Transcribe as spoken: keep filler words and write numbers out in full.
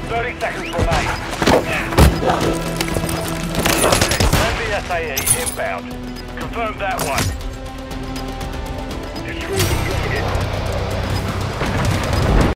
thirty seconds remain. Friendly S A E inbound. Confirm that one.